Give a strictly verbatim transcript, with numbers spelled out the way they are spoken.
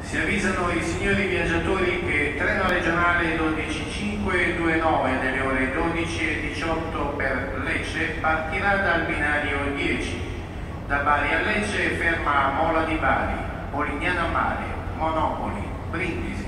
Si avvisano i signori viaggiatori che treno regionale dodici cinquecentoventidue delle ore dodici e diciotto per Lecce partirà dal binario dieci. Da Bari a Lecce ferma a Mola di Bari, Polignano a Mare, Monopoli, Brindisi,